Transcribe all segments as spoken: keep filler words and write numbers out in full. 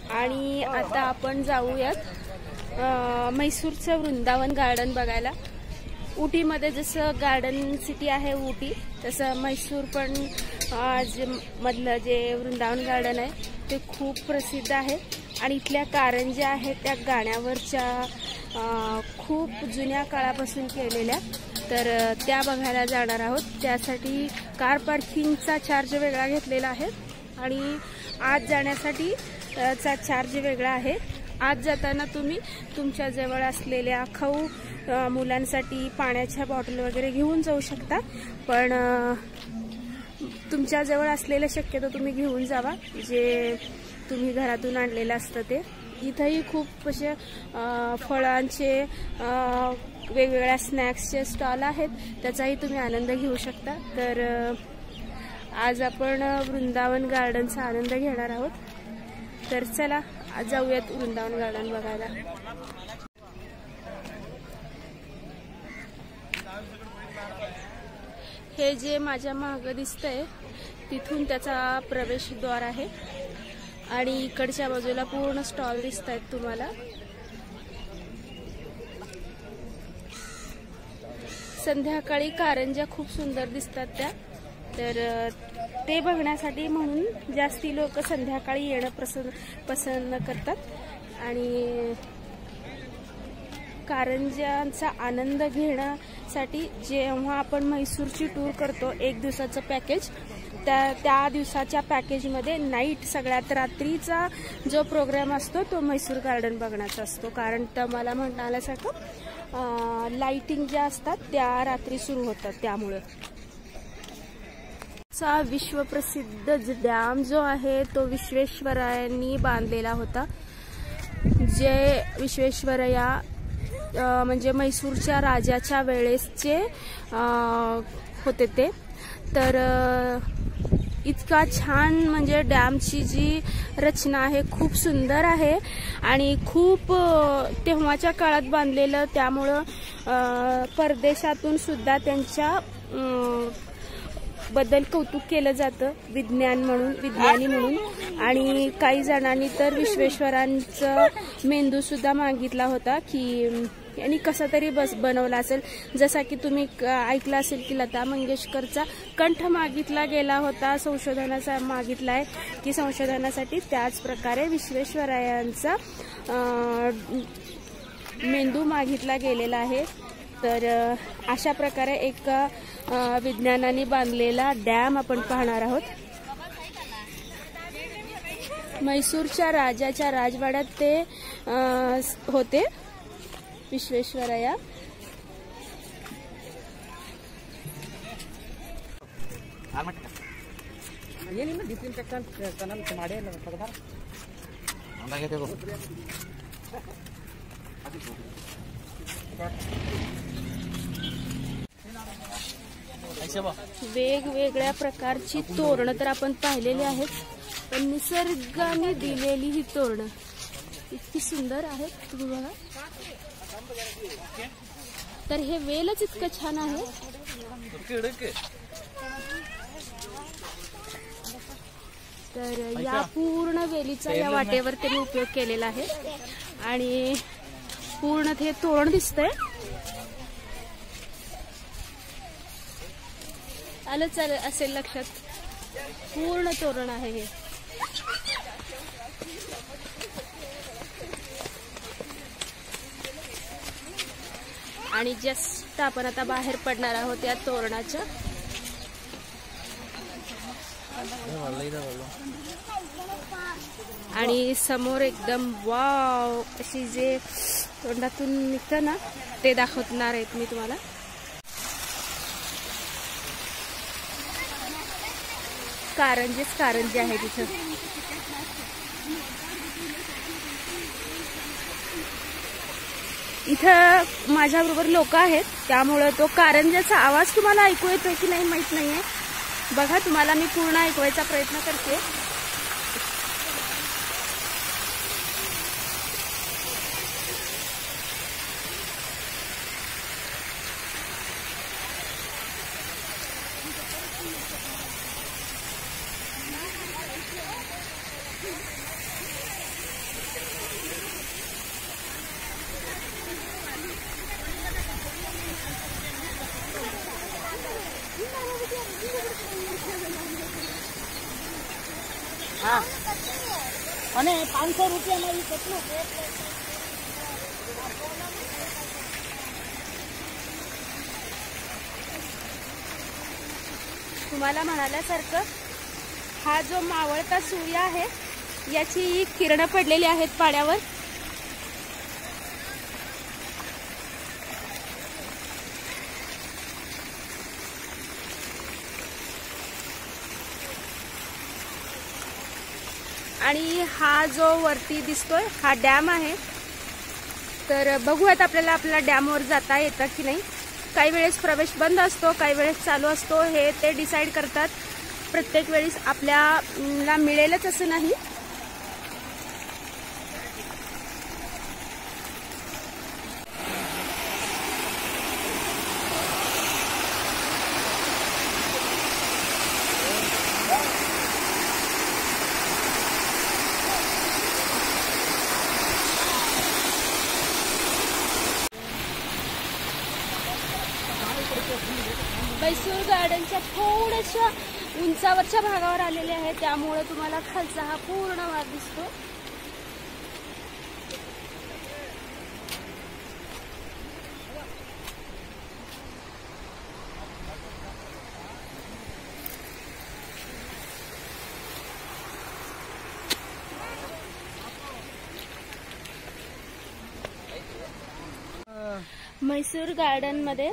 आणि आता आपण जाऊयात म्हैसूरचं वृंदावन गार्डन बघायला। उटीमध्ये जसं गार्डन सिटी आहे उटी, तसं म्हैसूर पण जे मधलं जे वृंदावन गार्डन आहे ते खूप प्रसिद्ध आहे। आणि इथल्या कारंज्या आहेत त्या गाण्यावरच्या खूप जुन्या काळापासून केलेल्या, तर त्या बघायला जाणार आहोत। त्यासाठी कार पार्किंगचा चार्ज वेगळा घेतलेला आहे आणि आत जाण्यासाठी चा चार्ज वेगळा आहे। आत जाताना तुम्ही तुमच्या जवळ असलेल्या खाऊ, मुलांसाठी पाण्याच्या बॉटल वगैरे घेऊन जाऊ शकता, पण तुमच्या जवळ असलेलं शक्यतो तुम्ही घेऊन जावा, जे तुम्ही घरातून आणलेलं असतं ते। इथंही खूप असे फळांचे वेगवेगळ्या स्नॅक्सचे स्टॉल आहेत, त्याचाही तुम्ही आनंद घेऊ शकता। तर आज आपण वृंदावन गार्डनचा आनंद घेणार आहोत, तर चला जाऊयात वृंदावन गार्डन बघायला। हे जे माझ्या मागे दिसतंय तिथून त्याचा प्रवेशद्वार आहे आणि इकडच्या बाजूला पूर्ण स्टॉल दिसत आहेत तुम्हाला। संध्याकाळी कारंज्या खूप सुंदर दिसतात त्या, तर ते बघण्यासाठी म्हणून जास्ती लोक संध्याकाळी येणं पसंत पसंत करतात। आणि कारंज्यांचा आनंद घेण्यासाठी जेव्हा आपण म्हैसूरची टूर करतो एक दिवसाचं पॅकेज, त्या त्या दिवसाच्या पॅकेजमध्ये नाईट सगळ्यात रात्रीचा जो प्रोग्राम असतो तो म्हैसूर गार्डन बघण्याचा असतो, कारण तर मला म्हणाल्यासारखं लाइटिंग ज्या असतात त्या रात्री सुरू होतात। त्यामुळे चा विश्वप्रसिद्ध डॅम जो आहे तो विश्वेश्वरायांनी बांधलेला होता। जे विश्वेश्वरया म्हणजे म्हैसूरच्या राजाच्या वेळेसचे होते ते, तर इतका छान म्हणजे डॅमची जी रचना आहे खूप सुंदर आहे आणि खूप तेव्हाच्या काळात बांधलेलं, त्यामुळं परदेशातून सुद्धा त्यांच्या बद्दल कौतुक केलं जातं विज्ञान म्हणून विज्ञानी म्हणून। आणि काही जणांनी तर विश्वेश्वरांचा मेंदू सुद्धा मागितला होता की यांनी कसा तरी बस बनवला असेल, जसा की तुम्ही ऐकलं असेल की लता मंगेशकरचा कंठ मागितला गेला होता, संशोधनाचा मागितलाय की संशोधनासाठी, त्याच प्रकारे विश्वेश्वरायांचा मेंदू मागितला गेलेला आहे। तर अशा प्रकारे एक विज्ञानाने बांधलेला डॅम आपण पाहणार आहोत। म्हैसूरच्या राजाच्या राजवाड्यात ते होते विश्वेश्वरया। वेगवेगळ्या प्रकारची तोरणं तर आपण पाहिलेली आहेत, पण निसर्गाने दिलेली ही तोरणं इतकी सुंदर आहेत, तुम्ही बघा। तर हे वेलच इतकं छान आहे। तर या पूर्ण वेलीचा या वाटेवर त्यांनी उपयोग केलेला आहे आणि पूर्ण ते तोरण दिसतंय। आलंच असेल लक्षात, पूर्ण तोरण आहे हे। आणि जस्ट आपण आता बाहेर पडणार आहोत या तोरणाच्या। आणि समोर एकदम वाव अशी जे तोंडातून निघतं ना ते दाखवणार आहेत मी तुम्हाला। कारंजेच कारंजे आहे तिथं। इथं माझ्याबरोबर लोक आहेत, त्यामुळे तो कारंजाचा आवाज तुम्हाला ऐकू येतोय की नाही माहित नाहीये। बघा, तुम्हाला मी पूर्ण ऐकवायचा प्रयत्न करते। અને પાંચસો રૂપિયામાં એ કેટલું तुम्हाला म्हणाल्यासारखं हा जो मावळता सूर्य आहे याची किरणं पडलेली आहेत पाण्यावर. आणि हा जो वरती दिसतोय हा डॅम आहे. तर बघूयात आपल्याला आपल्याला डॅमवर जाता येतं की नाही. काही वेळेस प्रवेश बंद असतो, काही वेळेस चालू असतो, हे ते डिसाईड करतात. प्रत्येक वेळेस आपल्याला मिळेलच असं नाही. मैसूर गार्डनच्या थोड्याशा उंचावरच्या भागावर आलेले आहे, त्यामुळे तुम्हाला खालचा हा पूर्ण भाग दिसतो. मैसूर गार्डन मध्ये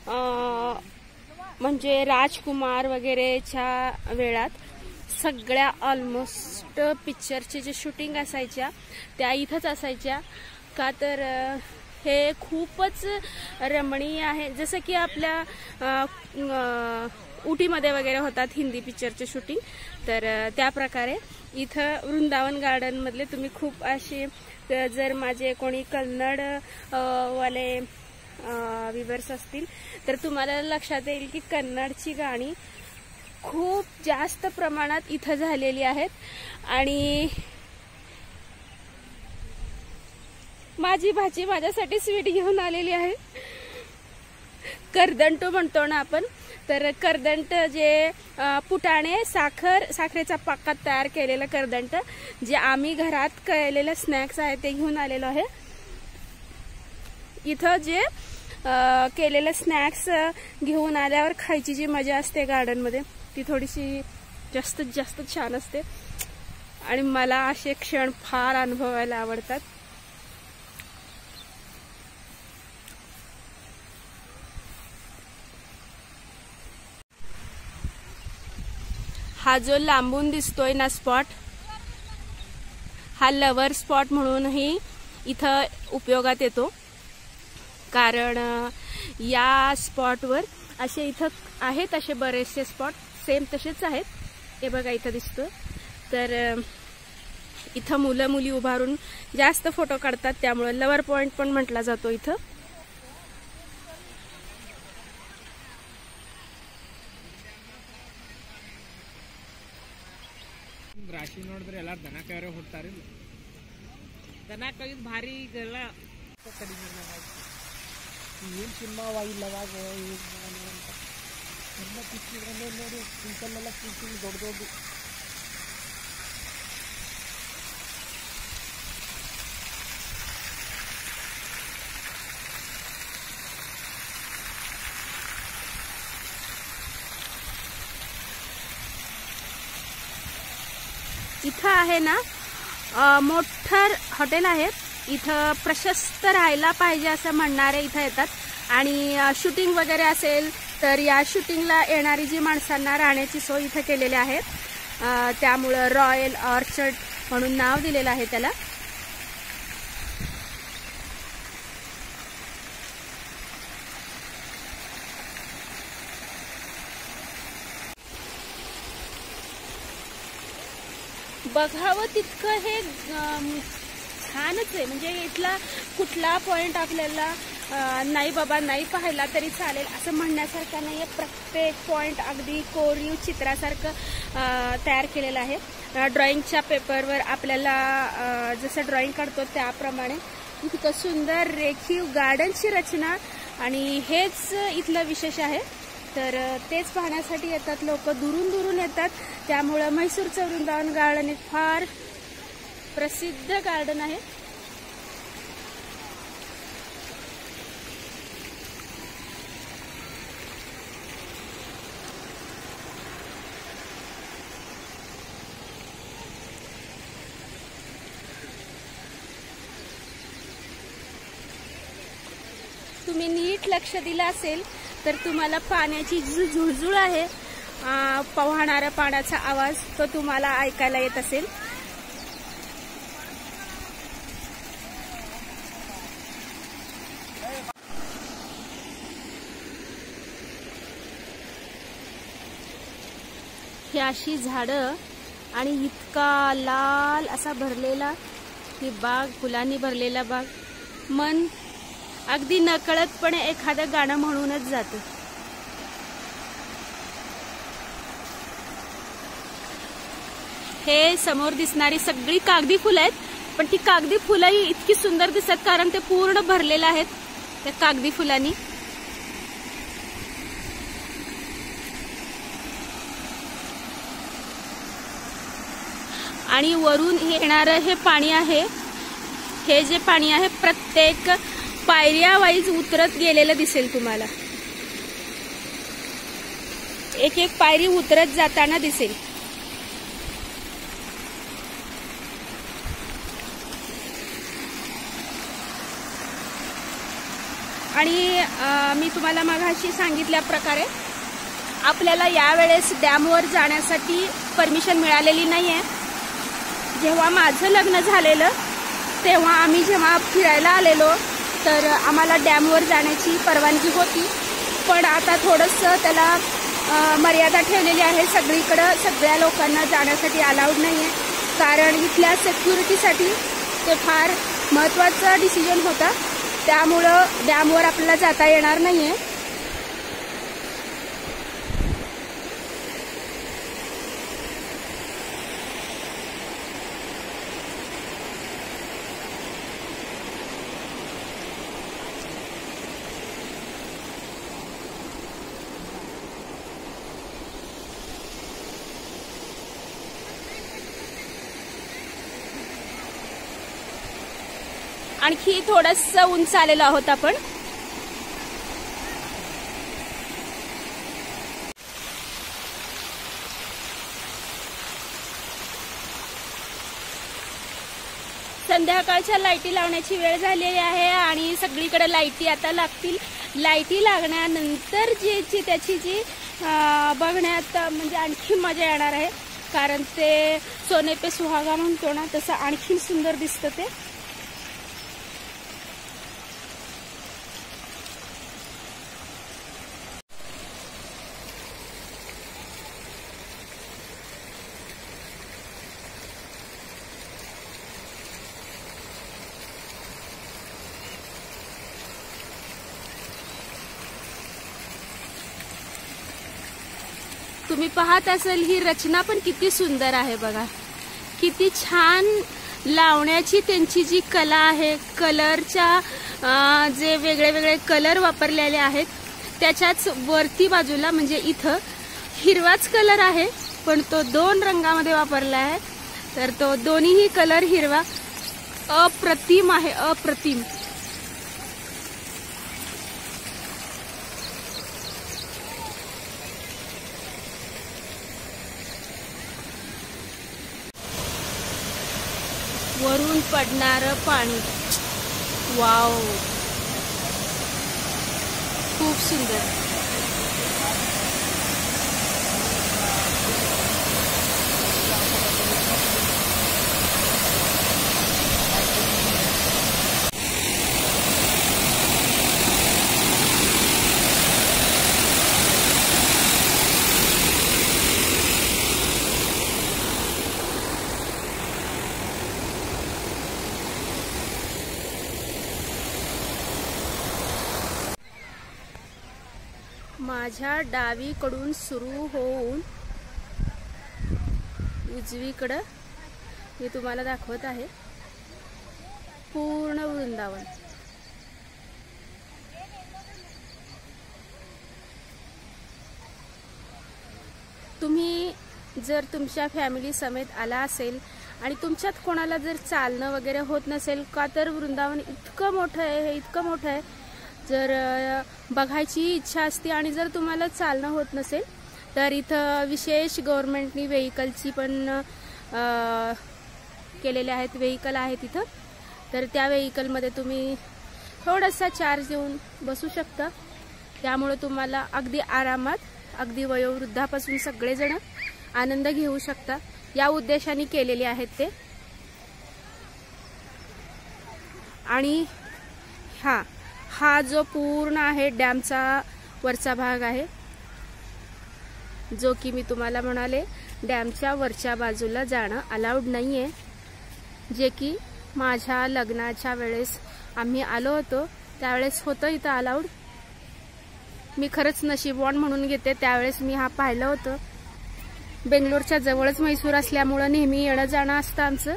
म्हणजे राजकुमार वगैरेच्या वेळात सगळ्या ऑलमोस्ट पिक्चरचे जे शूटिंग असायच्या त्या इथंच असायच्या. का तर हे खूपच रमणीय आहे. जसं की आपल्या उटीमध्ये वगैरे होतात हिंदी पिक्चरचे शूटिंग, तर त्या प्रकारे इथं वृंदावन गार्डन मधले तुम्ही खूप असे, जर माझे कोणी कन्नड वाले व्ह्यूअर्स असतील तर तुम्हाला लक्षात येईल की कन्नडची गाणी खूप जास्त प्रमाणात इथं झालेली आहेत. आणि माझी भाची माझ्यासाठी स्वीट घेऊन आलेली आहे. करदंट म्हणतो ना आपण, तर करदंट जे पुटाणे साखर साखरेचा पाकात तयार केलेलं करदंट, जे आम्ही घरात केलेलं स्नॅक्स आहे ते घेऊन आलेलो आहे. इथं जे केलेलं स्नॅक्स घेऊन आल्यावर खायची जी मजा असते गार्डन मध्ये ती थोडीशी जास्त जास्त छान असते. आणि मला असे क्षण फार अनुभवायला आवडतात. हा जो लांबून दिसतोय ना स्पॉट, हा लवर स्पॉट म्हणूनही इथं उपयोगात येतो. कारण या स्पॉटवर असे इथं आहेत असे बरेचसे स्पॉट सेम तसेच आहेत. हे बघा इथं दिसतं. तर इथं मुलं मुली उभारून जास्त फोटो काढतात, त्यामुळे लवर पॉइंट पण म्हटला जातो इथं. ರಾಶಿ ನೋಡಿದ್ರೆ ಎಲ್ಲ ದನ ಕಾಯರೆ ಹೊಡ್ತಾರೆ. ದನ ಕೈದು ಭಾರಿ ಎಲ್ಲ ಕಡಿಮೆ ಏನು ಸಿನಿಮಾವಾಗಿಲ್ಲವಾಗ ಎಲ್ಲ ಪಿಕ್ಚರ್ಗಳನ್ನೇ ನೋಡಿ ಇಂಥಲ್ಲೆಲ್ಲ ಪಿಕ್ಚರ್ ದೊಡ್ಡ ದೊಡ್ಡ इथं आहे ना मोठं हॉटेल आहे. इथं प्रशस्त राहायला पाहिजे असं म्हणणारे इथं येतात. आणि शूटिंग वगैरे असेल तर या शूटिंगला येणारी जी माणसांना राहण्याची सोय इथं केलेली आहे. त्यामुळं रॉयल ऑर्चर्ड म्हणून नाव दिलेलं आहे त्याला. बघावं तितकं हे छानच आहे. म्हणजे इथला कुठला पॉइंट आपल्याला नाही बाबा नाही पाहिला तरी चालेल असं म्हणण्यासारखं नाहीये. प्रत्येक पॉइंट अगदी कोरीव चित्रासारखं तयार केलेलं आहे. ड्रॉइंगच्या पेपरवर आपल्याला जसं ड्रॉइंग काढतो त्याप्रमाणे इतकं सुंदर रेखीव गार्डनची रचना. आणि हेच इथलं विशेष आहे. तर तेच पाहण्यासाठी येतात लोक, दुरून दुरून येतात. त्यामुळं म्हैसूरचं वृंदावन गार्डन एक फार प्रसिद्ध गार्डन आहे. तुम्ही नीट लक्ष दिलं असेल तर तुम्हाला पाण्याची जी झुळझुळ आहे, पोहणाऱ्या पाण्याचा आवाज, तो तुम्हाला ऐकायला येत असेल. ही अशी झाडं आणि इतका लाल असा भरलेला ही बाग, फुलांनी भरलेला बाग, मन अगदी नकळतपणे एखादं गाणं म्हणूनच जातं. हे समोर दिसणारी सगळी कागदी फुलं आहेत, पण ती कागदी फुलंही इतकी सुंदर दिसतात कारण ते पूर्ण भरलेलं आहेत त्या कागदी फुलांनी. आणि वरून येणारं हे पाणी आहे, हे जे पाणी आहे प्रत्येक पायऱ्या वाईज उतरत गेलेलं दिसेल तुम्हाला. एक एक पायरी उतरत जाताना दिसेल. आणि मी तुम्हाला मगाशी सांगितल्या प्रकारे आपल्याला यावेळेस डॅमवर जाण्यासाठी परमिशन मिळालेली नाहीये. जेव्हा माझं लग्न झालेलं तेव्हा आम्ही जेव्हा फिरायला आलेलो तर आम्हाला डॅमवर जाण्याची परवानगी होती, पण आता थोडंसं त्याला मर्यादा ठेवलेली आहे. सगळीकडं सगळ्या लोकांना जाण्यासाठी अलाउड नाही आहे, कारण इथल्या सिक्युरिटीसाठी ते फार महत्त्वाचा डिसिजन होता. त्यामुळं डॅमवर आपल्याला जाता येणार नाही आहे. आणखी थोडंसं उंच आलेलो आहोत आपण. संध्याकाळच्या लाईटी लावण्याची वेळ झालेली आहे आणि सगळीकडे लाईटी आता लागतील. लाईटी लागण्यानंतर जी जी त्याची जी बघण्यात म्हणजे आणखी मजा येणार आहे, कारण ते सोने पे सुहागा म्हणतो ना, तसं आणखी सुंदर दिसतं ते. तुम्ही पाहत असाल ही रचना पण किती सुंदर आहे बघा. किती छान लावण्याची त्यांची जी कला आहे, कलरच्या जे वेगळे वेगळे कलर वापरलेले आहेत, त्याच्याच वरती बाजूला म्हणजे इथं हिरवाच कलर आहे, पण तो दोन रंगामध्ये वापरला आहे. तर तो दोन्हीही कलर हिरवा अप्रतिम आहे, अप्रतिम. वरून पडणारं पाणी, वाव, खूप सुंदर. माझ्या डावीकडून सुरू होऊन उजवीकडं मी तुम्हाला दाखवत आहे पूर्ण वृंदावन. तुम्ही जर तुमच्या फॅमिली समेत आला असेल आणि तुमच्यात कोणाला जर चालणं वगैरे होत नसेल का, तर वृंदावन इतकं मोठं आहे, हे इतकं मोठं आहे, जर बघायची इच्छा असते आणि जर तुम्हाला चालणं होत नसेल तर इथं विशेष गव्हर्नमेंटनी व्हेकलची पण केलेले आहेत, व्हेकल आहेत इथं. तर त्या व्हेकलमध्ये तुम्ही थोडासा चार्ज देऊन बसू शकता. त्यामुळे तुम्हाला अगदी आरामात, अगदी वयोवृद्धापासून सगळेजण आनंद घेऊ शकता. या उद्देशाने केलेले आहेत ते. आणि हा हा जो पूर्ण आहे डॅमचा वरचा भाग आहे, जो की मी तुम्हाला म्हणाले डॅमच्या वरच्या बाजूला जाणं अलाउड नाहीये, जे की माझ्या लग्नाच्या वेळेस आम्ही आलो होतो त्यावेळेस होतं इथं अलाउड. मी खरंच नशीबवान म्हणून घेते, त्यावेळेस मी हा पाहिलं होतं. बेंगलोरच्या जवळच म्हैसूर असल्यामुळं नेहमी येणं जाणं असतं आमचं.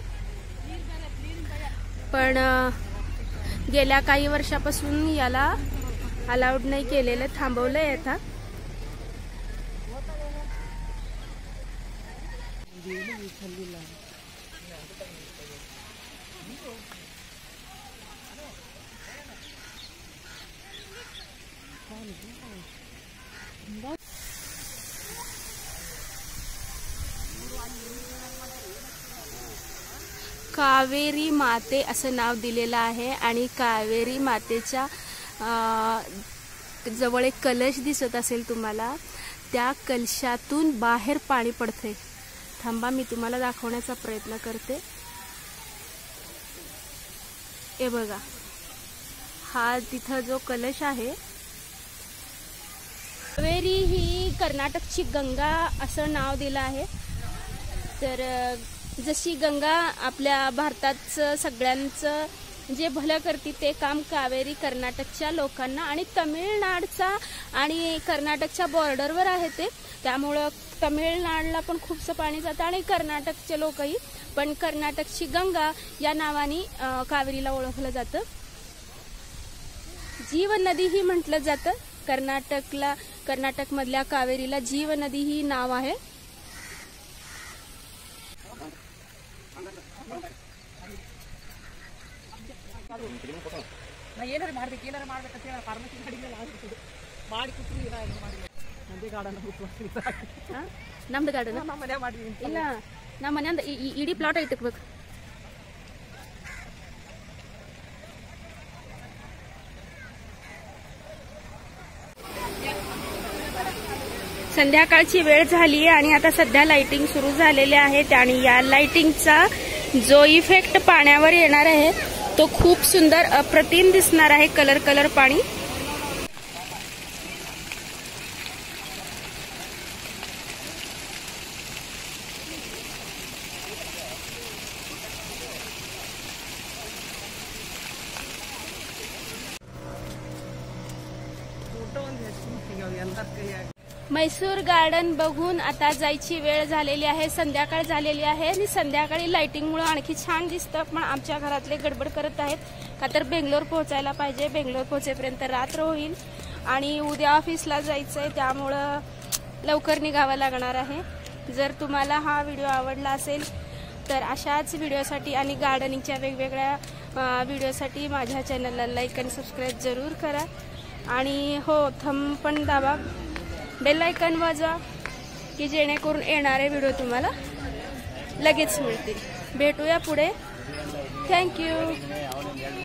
पण गेल्या काही वर्षापासून याला अलाउड नाही केलेलं, थांबवलंय आता. कावेरी माते असं नाव दिलेलं आहे आणि कावेरी मातेच्या जवळ एक कलश दिसत असेल तुम्हाला, त्या कलशातून बाहेर पाणी पडते. थांबा, मी तुम्हाला दाखवण्याचा प्रयत्न करते. हे बघा, हा तिथं जो कलश आहे, कावेरी ही कर्नाटकची गंगा असं नाव दिलं आहे. तर जशी गंगा आपल्या भारताचं सगळ्यांचं जे भलं करते ते काम कावेरी कर्नाटकच्या लोकांना आणि तमिळनाडचा आणि कर्नाटकच्या बॉर्डरवर आहे ते, त्यामुळं तमिळनाडला पण खूपसं पाणी जातं आणि कर्नाटकचे लोकही. पण कर्नाटकची गंगा या नावाने कावेरीला ओळखलं जातं. जीव नदी ही म्हटलं जातं. कर्नाटकला कर्नाटकमधल्या कावेरीला जीव नदी ही नाव आहे. ಏನಾರು ಮಾಡ್ಬೇಕು ಏನಾರು ಮಾಡ್ಬೇಕಂತ ಹೇಳಿ ಫಾರ್ಮಸಿ ಗಾಡಿಗೆಲ್ಲ ಆಗ್ಬಿಟ್ಟು ಮಾಡಿ ಕೂತ್ರು ಏನಾದ್ರು ಮಾಡಿ ನಂದೇ ಗಾರ್ಡನ್ ನಮ್ದು ಗಾರ್ಡನ್ ನಮ್ಮ ಮನೆ ಮಾಡಿ ಇಲ್ಲ, ನಮ್ಮ ಮನೆಯಿಂದ ಇಡೀ ಪ್ಲಾಟ್ ಇಟ್ಟಬೇಕು. संध्याकाळची वेळ झाली आणि आता सध्या लाइटिंग सुरू झालेली आहे. आणि या लाइटिंगचा जो इफेक्ट पाण्यावर येणार आहे तो खूप सुंदर अप्रतिम दिसणार आहे. कलर कलर पाणी. म्हैसूर गार्डन बघून आता जायची वेळ झालेली आहे. संध्याकाळ झालेली आहे आणि संध्याकाळी लाइटिंगमुळे आणखी छान दिसतं. पण आमच्या घरातले गडबड करत आहेत का तर बेंगलोर पोहोचायला पाहिजे. बेंगलोर पोहोचेपर्यंत रात्र होईल आणि उद्या ऑफिसला जायचंय, त्यामुळं लवकर निघावं लागणार आहे. जर तुम्हाला हा व्हिडिओ आवडला असेल तर अशाच व्हिडिओसाठी आणि गार्डनिंगच्या वेगवेगळ्या व्हिडिओसाठी माझ्या चॅनलला लाईक आणि सबस्क्राईब जरूर करा. आणि हो, थंब पण दाबा, बेल आयकॉन वाजवा की जेणेकरून येणारे व्हिडिओ तुम्हाला लगेच मिळतील. भेटूया पुढे. थँक्यू.